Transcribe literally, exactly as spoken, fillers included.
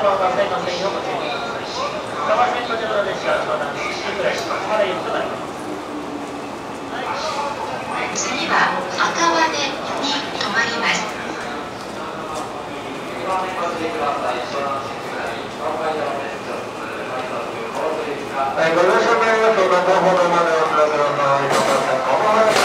のバス停の線をご注意ください。川線こちらの列車は湘南新宿ライン発車行きとなります。 次は赤羽に停まります。 ご乗車の方、後ほどまでお待ちください。